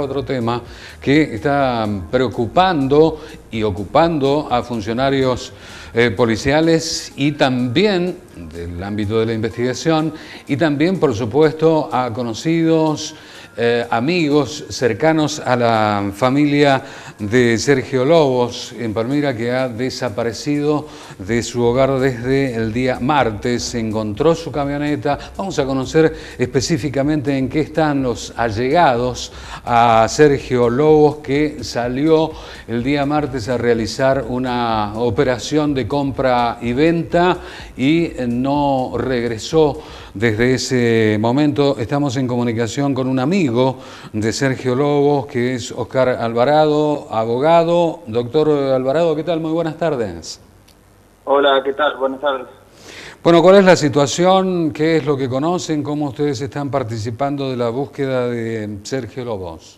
Otro tema que está preocupando y ocupando a funcionarios policiales y también del ámbito de la investigación y también, por supuesto, a conocidos, amigos cercanos a la familia de Sergio Lobos en Palmira, que ha desaparecido de su hogar desde el día martes. Se encontró su camioneta. Vamos a conocer específicamente en qué están los allegados a Sergio Lobos, que salió el día martes a realizar una operación de compra y venta y no regresó desde ese momento. Estamos en comunicación con un amigo de Sergio Lobos, que es Oscar Alvarado, abogado. Doctor Alvarado, ¿qué tal? Muy buenas tardes. Hola, ¿qué tal? Buenas tardes. Bueno, ¿cuál es la situación? ¿Qué es lo que conocen? ¿Cómo ustedes están participando de la búsqueda de Sergio Lobos?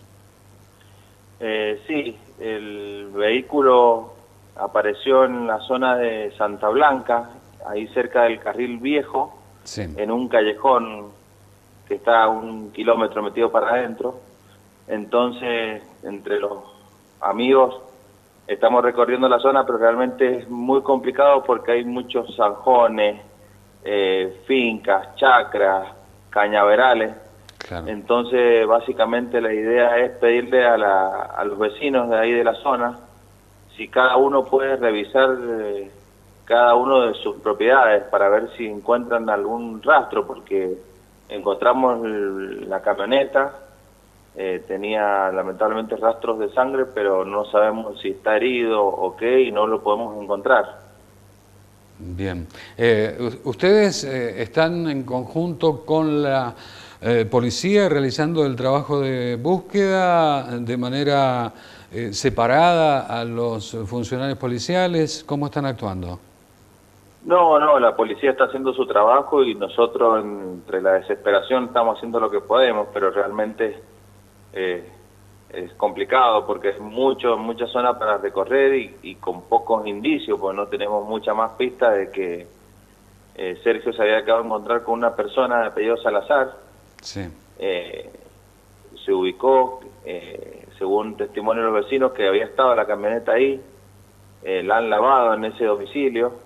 Sí, el vehículo apareció en la zona de Santa Blanca, ahí cerca del Carril Viejo, Sí. en un callejón que está a 1 kilómetro metido para adentro. Entonces, entre los amigos estamos recorriendo la zona, pero realmente es muy complicado porque hay muchos zanjones, fincas, chacras, cañaverales. Claro. Entonces, básicamente la idea es pedirle a los vecinos de ahí de la zona si cada uno puede revisar cada uno de sus propiedades para ver si encuentran algún rastro, porque encontramos la camioneta, tenía lamentablemente rastros de sangre, pero no sabemos si está herido o qué, y no lo podemos encontrar. Bien. ¿Ustedes están en conjunto con la policía realizando el trabajo de búsqueda de manera separada a los funcionarios policiales? ¿Cómo están actuando? No, la policía está haciendo su trabajo y nosotros entre la desesperación estamos haciendo lo que podemos, pero realmente eh, es complicado porque es mucha zona para recorrer y con pocos indicios, pues no tenemos mucha más pista de que Sergio se había acabado de encontrar con una persona de apellido Salazar. Sí. eh, Se ubicó, según testimonio de los vecinos, que había estado la camioneta ahí, la han lavado en ese domicilio,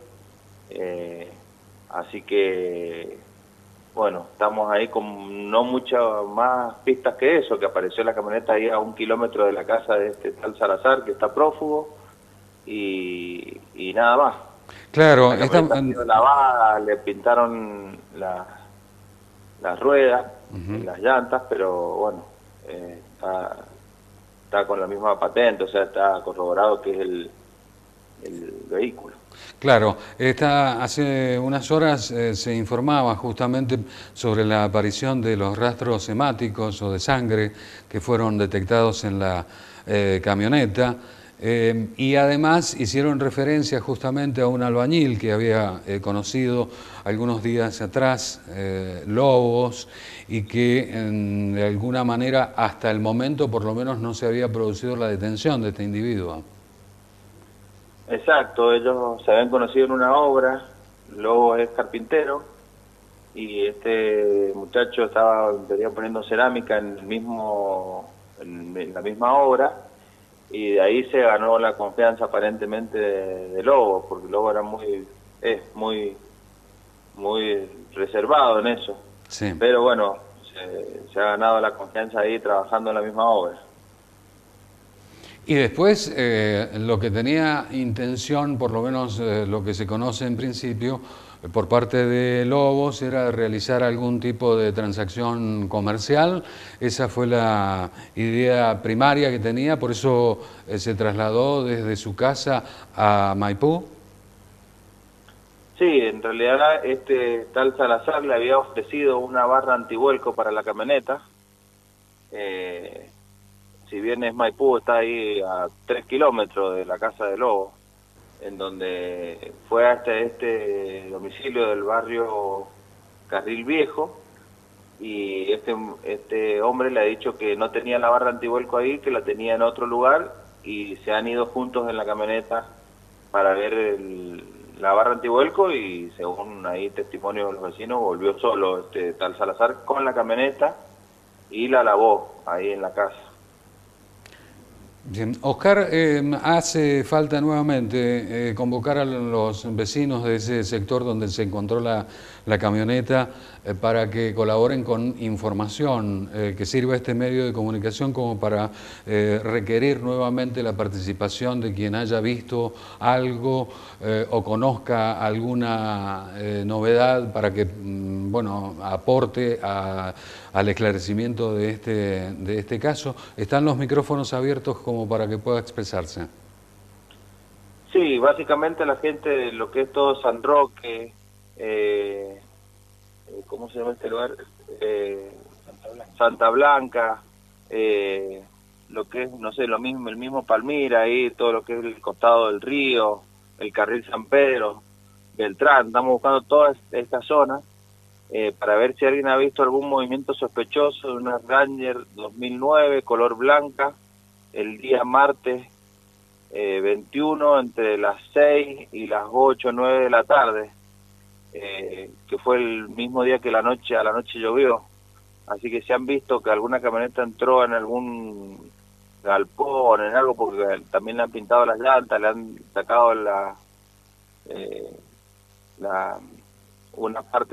así que bueno, estamos ahí con no muchas más pistas que eso, que apareció la camioneta ahí a 1 kilómetro de la casa de este tal Salazar, que está prófugo, y nada más. Claro, La camioneta ha sido lavada, le pintaron las ruedas, las llantas, pero bueno, está con la misma patente, o sea, está corroborado que es el vehículo. claro, hace unas horas se informaba justamente sobre la aparición de los rastros hemáticos o de sangre que fueron detectados en la camioneta. Y además hicieron referencia justamente a un albañil que había conocido algunos días atrás, Lobos, y que de alguna manera hasta el momento por lo menos no se había producido la detención de este individuo. Exacto, ellos se habían conocido en una obra, Lobo es carpintero, y este muchacho estaba en teoría poniendo cerámica en en la misma obra, y de ahí se ganó la confianza aparentemente de Lobo, porque Lobo era es muy reservado en eso. Sí. Pero bueno, se ha ganado la confianza ahí trabajando en la misma obra. Y después, lo que tenía intención, por lo menos lo que se conoce en principio, por parte de Lobos, era realizar algún tipo de transacción comercial. Esa fue la idea primaria que tenía, por eso se trasladó desde su casa a Maipú. Sí, en realidad este tal Salazar le había ofrecido una barra antivuelco para la camioneta. Eh, si bien es Maipú, está ahí a 3 kilómetros de la casa de Lobo, en donde fue hasta este domicilio del barrio Carril Viejo, y este hombre le ha dicho que no tenía la barra antivuelco ahí, que la tenía en otro lugar, y se han ido juntos en la camioneta para ver la barra antivuelco, y según ahí testimonio de los vecinos, volvió solo este tal Salazar con la camioneta y la lavó ahí en la casa. Bien. Oscar, hace falta nuevamente convocar a los vecinos de ese sector donde se encontró la camioneta para que colaboren con información, que sirva este medio de comunicación como para requerir nuevamente la participación de quien haya visto algo o conozca alguna novedad para que bueno, aporte al esclarecimiento de este caso. ¿Están los micrófonos abiertos como para que pueda expresarse? Sí, básicamente la gente de lo que es todo San Roque, ¿cómo se llama este lugar? Santa Blanca, lo que es, no sé, lo mismo, el mismo Palmira, ahí todo lo que es el costado del río, el carril San Pedro, Beltrán, estamos buscando toda esta zona para ver si alguien ha visto algún movimiento sospechoso de una Ranger 2009 color blanca el día martes 21 entre las 6 y las 8 o 9 de la tarde, que fue el mismo día que a la noche llovió. Así que si han visto que alguna camioneta entró en algún galpón, en algo, porque también le han pintado las llantas, le han sacado una parte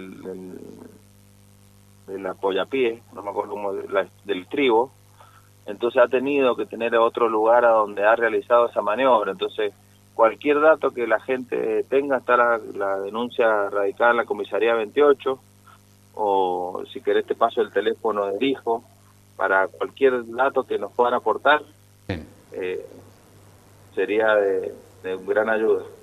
del apoyapié, no me acuerdo cómo, del estribo. Entonces ha tenido que tener otro lugar a donde ha realizado esa maniobra. Entonces cualquier dato que la gente tenga, está la denuncia radicada en la comisaría 28, o si querés te paso el teléfono del hijo para cualquier dato que nos puedan aportar. Sería de gran ayuda.